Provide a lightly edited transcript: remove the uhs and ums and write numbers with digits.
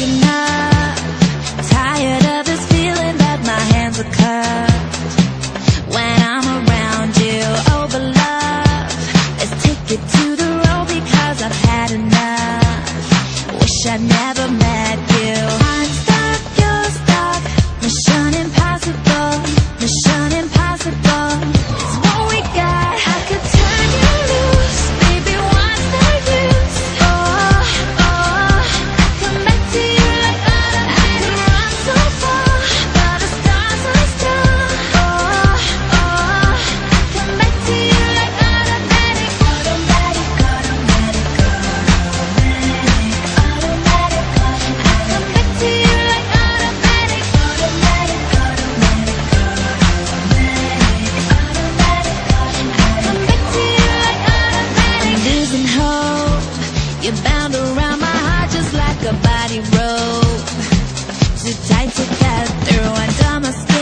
waking up, tired of this feeling that my hands are cupped. When I'm around you, over love, let's take it to the road because I've had enough. Wish I'd never met you. I'm stuck, you're stuck, mission impossible, mission impossible. It's what we got. I could turn you loose, baby, what's the use? Oh, oh, I come back to you like autumn. I could run so far, but the stars are still. Oh, oh, I come back to you like automatic, automatic, automatic, automatic, automatic. I come back to you like automatic, automatic, automatic, automatic, automatic. I come back to you like automatic. I'm losing hope. You're bound around my heart just like a body rope. Too tight to get through, and I'm a